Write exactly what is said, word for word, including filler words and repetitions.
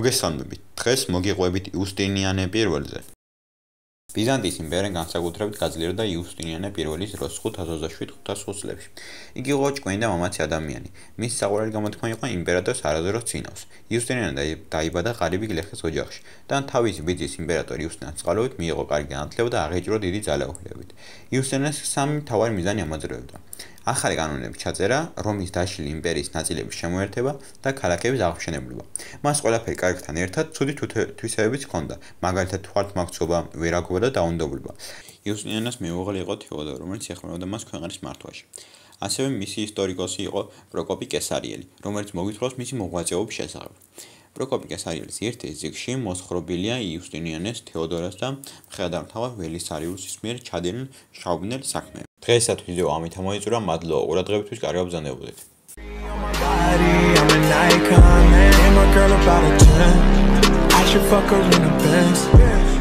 მოგესალმებით. დღეს მოგიყვებით იუსტინიანე პირველზე. ბიზანტიის იმპერიამ განსაკუთრებით გაძლიერდა იუსტინიანე პირველის დროს ხუთ ათას ოცდაშვიდ ხუთას ოცს წლებში. იგი იყო ჭკვიანი და მამაცი ადამიანი. მის საყვარელი გამოთქმა იყო იმპერატორს არასდროს წინავს. იუსტინიანე დაიბადა ღარიბი გლეხის ოჯახში და თავისი ბიძის იმპერატორ იუსტინიანეს წყალობით მიიღო კარგი განათლება და აღეჭრა დიდი ძალაუფლებით. იუსტინიანეს სამი მთავარი მიზანი ამოძრავებდა. ახალი კანონების ჩაწერა, რომის დაშლილი იმპერიის ნაწილების შემოერთება და ქალაქების აღმშენებლობა. მას ყველაფერი კარგთან ერთად ცუდი თვისებებიც ჰქონდა, მაგალითად თვალთმაქცობა, ვერაგობა და დაუნდობლობა. იუსტინიანეს მეუღლე იყო თეოდორე, რომელიც ეხმარებოდა მას ქვეყნის მართვაში. ასევე მისი ისტორიკოსი იყო პროკოპი კესარიელი, რომელიც მოგვითხრობს მისი მოღვაწეობის შესახებ. პროკოპი კესარიელის ერთ-ერთ წიგნში მოთხრობილია იუსტინიანეს, თეოდორეს და მხედართმთავარ ველისარიუსის მიერ ჩადენილ შავბნელ საქმეებს. დღესაც ვიდეო ამით მოიწურა, მადლობა ყურადღებისთვის, კარგად ბრძანებოდეთ. I should fuck her in a Benz.